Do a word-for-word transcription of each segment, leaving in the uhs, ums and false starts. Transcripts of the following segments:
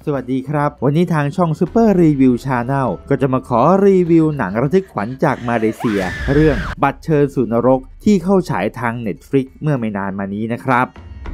สวัสดีครับวันนี้ทางช่อง Super Review Channel ก็จะมาขอรีวิวหนังระทึกขวัญจากมาเลเซียเรื่องบัตรเชิญสู่นรกที่เข้าฉายทาง Netflix เมื่อไม่นานมานี้นะครับ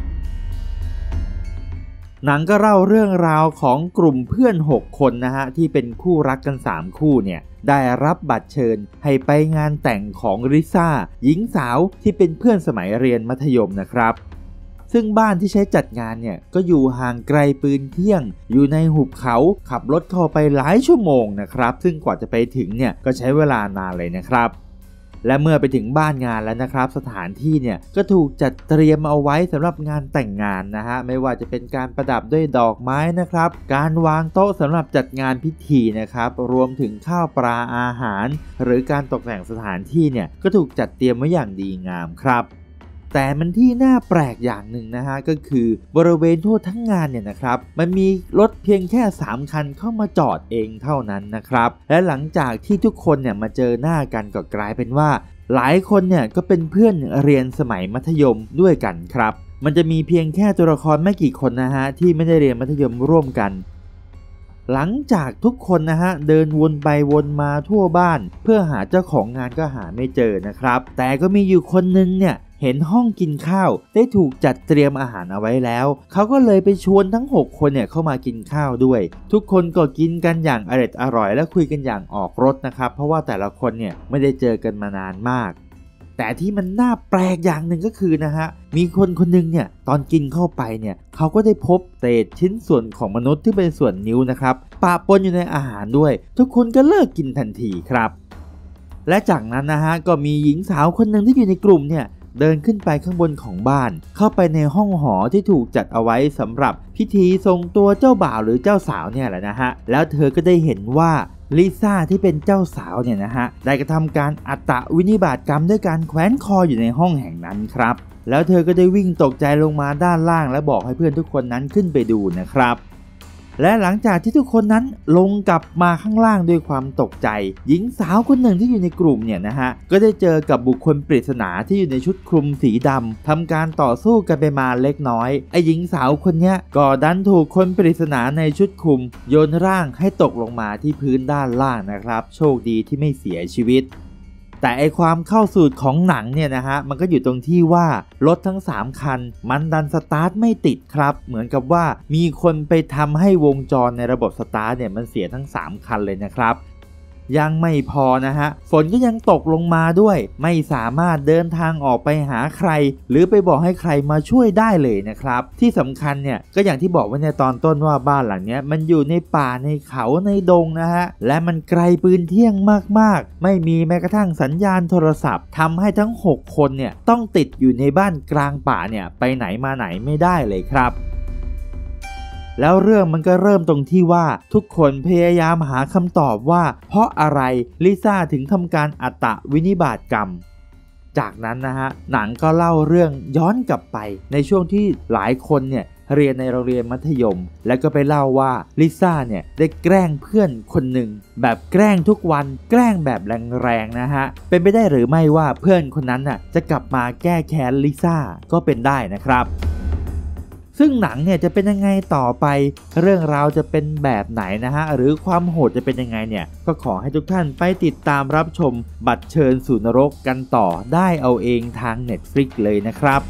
หนังก็เล่าเรื่องราวของกลุ่มเพื่อนหกคนนะฮะที่เป็นคู่รักกันสามคู่เนี่ยได้รับบัตรเชิญให้ไปงานแต่งของลิซ่าหญิงสาวที่เป็นเพื่อนสมัยเรียนมัธยมนะครับซึ่งบ้านที่ใช้จัดงานเนี่ยก็อยู่ห่างไกลปืนเที่ยงอยู่ในหุบเขาขับรถเข้าไปหลายชั่วโมงนะครับซึ่งกว่าจะไปถึงเนี่ยก็ใช้เวลานานเลยนะครับและเมื่อไปถึงบ้านงานแล้วนะครับสถานที่เนี่ยก็ถูกจัดเตรียมเอาไว้สำหรับงานแต่งงานนะฮะไม่ว่าจะเป็นการประดับด้วยดอกไม้นะครับการวางโต๊ะสำหรับจัดงานพิธีนะครับรวมถึงข้าวปลาอาหารหรือการตกแต่งสถานที่เนี่ยก็ถูกจัดเตรียมไว้อย่างดีงามครับแต่มันที่น่าแปลกอย่างหนึ่งนะฮะก็คือบริเวณทั่วทั้งงานเนี่ยนะครับมันมีรถเพียงแค่สามคันเข้ามาจอดเองเท่านั้นนะครับและหลังจากที่ทุกคนเนี่ยมาเจอหน้ากันก็กลายเป็นว่าหลายคนเนี่ยก็เป็นเพื่อนเรียนสมัยมัธยมด้วยกันครับมันจะมีเพียงแค่ตัวละครไม่กี่คนนะฮะที่ไม่ได้เรียนมัธยมร่วมกันหลังจากทุกคนนะฮะเดินวนไปวนมาทั่วบ้านเพื่อหาเจ้าของงานก็หาไม่เจอนะครับแต่ก็มีอยู่คนนึงเนี่ยเห็นห้องกินข้าวได้ถูกจัดเตรียมอาหารเอาไว้แล้วเขาก็เลยไปชวนทั้งหกคนเนี่ยเข้ามากินข้าวด้วยทุกคนก็กินกันอย่างอร่อยอร่อยและคุยกันอย่างออกรสนะครับเพราะว่าแต่ละคนเนี่ยไม่ได้เจอกันมานานมากแต่ที่มันน่าแปลกอย่างหนึ่งก็คือนะฮะมีคนคนนึงเนี่ยตอนกินเข้าไปเนี่ยเขาก็ได้พบเศษชิ้นส่วนของมนุษย์ที่เป็นส่วนนิ้วนะครับปะปนอยู่ในอาหารด้วยทุกคนก็เลิกกินทันทีครับและจากนั้นนะฮะก็มีหญิงสาวคนหนึ่งที่อยู่ในกลุ่มเนี่ยเดินขึ้นไปข้างบนของบ้านเข้าไปในห้องหอที่ถูกจัดเอาไว้สำหรับพิธีส่งตัวเจ้าบ่าวหรือเจ้าสาวเนี่ยแหละนะฮะแล้วเธอก็ได้เห็นว่าลิซ่าที่เป็นเจ้าสาวเนี่ยนะฮะได้กระทำการอัตวินิบาตกรรมด้วยการแขวนคออยู่ในห้องแห่งนั้นครับแล้วเธอก็ได้วิ่งตกใจลงมาด้านล่างและบอกให้เพื่อนทุกคนนั้นขึ้นไปดูนะครับและหลังจากที่ทุกคนนั้นลงกลับมาข้างล่างด้วยความตกใจหญิงสาวคนหนึ่งที่อยู่ในกลุ่มเนี่ยนะฮะก็ได้เจอกับบุคคลปริศนาที่อยู่ในชุดคลุมสีดำทำการต่อสู้กันไปมาเล็กน้อยไอ้หญิงสาวคนนี้ก็ดันถูกคนปริศนาในชุดคลุมโยนร่างให้ตกลงมาที่พื้นด้านล่างนะครับโชคดีที่ไม่เสียชีวิตแต่ไอความเข้าสูตรของหนังเนี่ยนะฮะมันก็อยู่ตรงที่ว่ารถทั้งสามคันมันดันสตาร์ทไม่ติดครับเหมือนกับว่ามีคนไปทำให้วงจรในระบบสตาร์ทเนี่ยมันเสียทั้งสามคันเลยนะครับยังไม่พอนะฮะฝนก็ยังตกลงมาด้วยไม่สามารถเดินทางออกไปหาใครหรือไปบอกให้ใครมาช่วยได้เลยนะครับที่สำคัญเนี่ยก็อย่างที่บอกไว้ในตอนต้นว่าบ้านหลังนี้มันอยู่ในป่าในเขาในดงนะฮะและมันไกลปืนเที่ยงมากๆไม่มีแม้กระทั่งสัญญาณโทรศัพท์ทำให้ทั้งหกคนเนี่ยต้องติดอยู่ในบ้านกลางป่าเนี่ยไปไหนมาไหนไม่ได้เลยครับแล้วเรื่องมันก็เริ่มตรงที่ว่าทุกคนพยายามหาคำตอบว่าเพราะอะไรลิซ่าถึงทำการอัตวินิบาตกรรมจากนั้นนะฮะหนังก็เล่าเรื่องย้อนกลับไปในช่วงที่หลายคนเนี่ยเรียนในโรงเรียนมัธยมแล้วก็ไปเล่าว่าลิซ่าเนี่ยได้แกล้งเพื่อนคนหนึ่งแบบแกล้งทุกวันแกล้งแบบแรงๆนะฮะเป็นไปได้หรือไม่ว่าเพื่อนคนนั้นน่ะจะกลับมาแก้แค้นลิซ่าก็เป็นได้นะครับซึ่งหนังเนี่ยจะเป็นยังไงต่อไปเรื่องราวจะเป็นแบบไหนนะฮะหรือความโหดจะเป็นยังไงเนี่ยก็ขอให้ทุกท่านไปติดตามรับชมบัตรเชิญสู่นรกกันต่อได้เอาเองทาง Netflix เลยนะครับ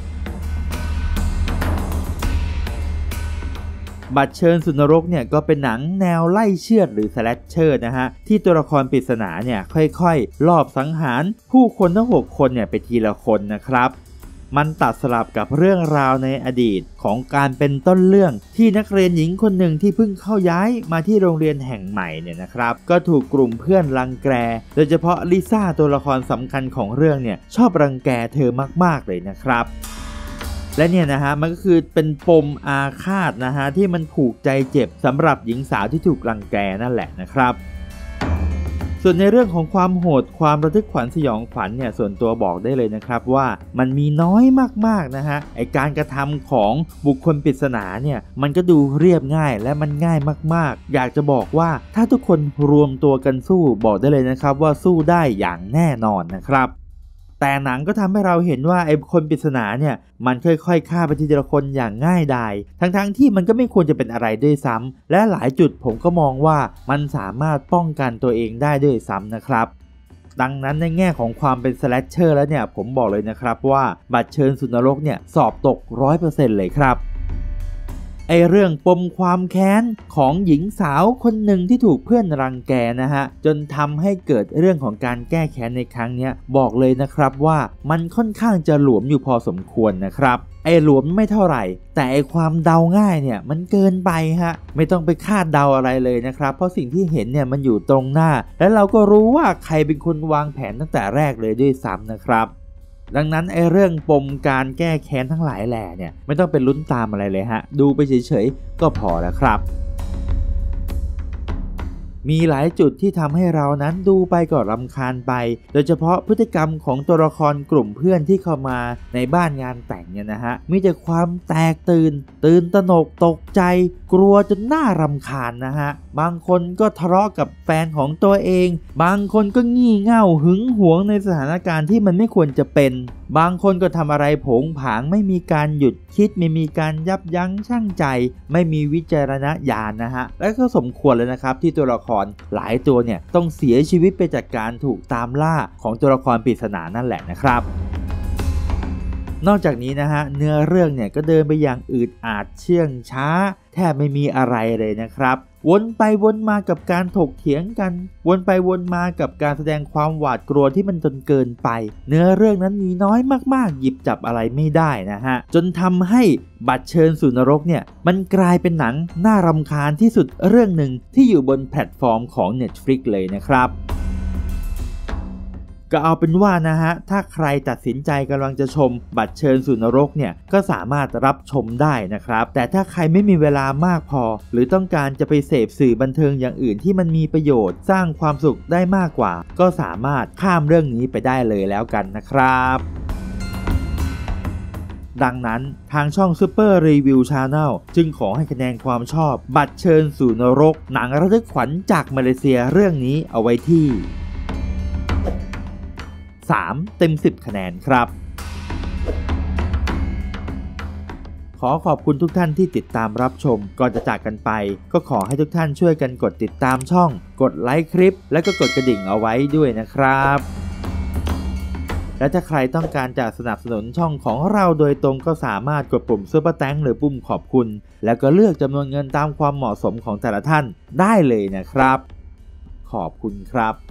บัตรเชิญสู่นรกเนี่ยก็เป็นหนังแนวไล่เชือดหรือสแลชเชอร์นะฮะที่ตัวละครปริศนาเนี่ยค่อยๆลอบสังหารผู้คนทั้งหกคนเนี่ยไปทีละคนนะครับมันตัดสลับกับเรื่องราวในอดีตของการเป็นต้นเรื่องที่นักเรียนหญิงคนหนึ่งที่เพิ่งเข้าย้ายมาที่โรงเรียนแห่งใหม่เนี่ยนะครับก็ถูกกลุ่มเพื่อนรังแกโดยเฉพาะลิซ่าตัวละครสำคัญของเรื่องเนี่ยชอบรังแกเธอมากๆเลยนะครับและเนี่ยนะฮะมันก็คือเป็นปมอาฆาตนะฮะที่มันผูกใจเจ็บสำหรับหญิงสาวที่ถูกรังแกนั่นแหละนะครับส่วนในเรื่องของความโหดความระทึกขวัญสยองขวัญเนี่ยส่วนตัวบอกได้เลยนะครับว่ามันมีน้อยมากๆนะฮะไอการกระทำของบุคคลปริศนาเนี่ยมันก็ดูเรียบง่ายและมันง่ายมากๆอยากจะบอกว่าถ้าทุกคนรวมตัวกันสู้บอกได้เลยนะครับว่าสู้ได้อย่างแน่นอนนะครับแต่หนังก็ทำให้เราเห็นว่าไอ้คนปริศนาเนี่ยมันค่อยๆฆ่าไปทีละคนอย่างง่ายดายทั้งๆที่มันก็ไม่ควรจะเป็นอะไรด้วยซ้ำและหลายจุดผมก็มองว่ามันสามารถป้องกันตัวเองได้ด้วยซ้ำนะครับดังนั้นในแง่ของความเป็นสแลชเชอร์แล้วเนี่ยผมบอกเลยนะครับว่าบัตรเชิญสู่นรกเนี่ยสอบตก ร้อยเปอร์เซ็นต์ เลยครับไอเรื่องปมความแค้นของหญิงสาวคนหนึ่งที่ถูกเพื่อนรังแกนะฮะจนทำให้เกิดเรื่องของการแก้แค้นในครั้งนี้บอกเลยนะครับว่ามันค่อนข้างจะหลวมอยู่พอสมควรนะครับไอหลวมไม่เท่าไหร่แต่ไอความเดาง่ายเนี่ยมันเกินไปฮะไม่ต้องไปคาดเดาอะไรเลยนะครับเพราะสิ่งที่เห็นเนี่ยมันอยู่ตรงหน้าและเราก็รู้ว่าใครเป็นคนวางแผนตั้งแต่แรกเลยด้วยซ้ำนะครับดังนั้นไอ้เรื่องปมการแก้แค้นทั้งหลายแหล่เนี่ยไม่ต้องเป็นลุ้นตามอะไรเลยฮะดูไปเฉยๆก็พอแล้วครับมีหลายจุดที่ทำให้เรานั้นดูไปก็รำคาญไปโดยเฉพาะพฤติกรรมของตัวละครกลุ่มเพื่อนที่เข้ามาในบ้านงานแต่งเนี่ยนะฮะมีแต่ความแตกตื่นตื่นตระหนกตกใจกลัวจนน่ารำคาญนะฮะบางคนก็ทะเลาะกับแฟนของตัวเองบางคนก็งี่เง่าหึงหวงในสถานการณ์ที่มันไม่ควรจะเป็นบางคนก็ทำอะไรโผงผางไม่มีการหยุดคิดไม่มีการยับยั้งชั่งใจไม่มีวิจารณญาณนะฮะและก็สมควรเลยนะครับที่ตัวละครหลายตัวเนี่ยต้องเสียชีวิตไปจากการถูกตามล่าของตัวละครปริศนานั่นแหละนะครับนอกจากนี้นะฮะเนื้อเรื่องเนี่ยก็เดินไปอย่างอืดอาดเชื่องช้าแทบไม่มีอะไรเลยนะครับวนไปวนมากับการถกเถียงกันวนไปวนมากับการแสดงความหวาดกลัวที่มันจนเกินไปเนื้อเรื่องนั้นมีน้อยมากๆหยิบจับอะไรไม่ได้นะฮะจนทำให้บัตรเชิญสู่นรกเนี่ยมันกลายเป็นหนังน่ารำคาญที่สุดเรื่องหนึ่งที่อยู่บนแพลตฟอร์มของ Netflix เลยนะครับก็เอาเป็นว่านะฮะถ้าใครตัดสินใจกำลังจะชมบัตรเชิญสู่นรกเนี่ยก็สามารถรับชมได้นะครับแต่ถ้าใครไม่มีเวลามากพอหรือต้องการจะไปเสพสื่อบันเทิงอย่างอื่นที่มันมีประโยชน์สร้างความสุขได้มากกว่าก็สามารถข้ามเรื่องนี้ไปได้เลยแล้วกันนะครับดังนั้นทางช่อง Super Review Channel จึงขอให้คะแนนความชอบบัตรเชิญสู่นรกหนังระทึกขวัญจากมาเลเซียเรื่องนี้เอาไว้ที่สามเต็มสิบคะแนนครับขอขอบคุณทุกท่านที่ติดตามรับชมก่อนจะจากกันไปก็ขอให้ทุกท่านช่วยกันกดติดตามช่องกดไลค์คลิปและก็กดกระดิ่งเอาไว้ด้วยนะครับและถ้าใครต้องการจะสนับสนุนช่องของเราโดยตรงก็สามารถกดปุ่มซุปเปอร์แตงค์หรือปุ่มขอบคุณแล้วก็เลือกจำนวนเงินตามความเหมาะสมของแต่ละท่านได้เลยนะครับขอบคุณครับ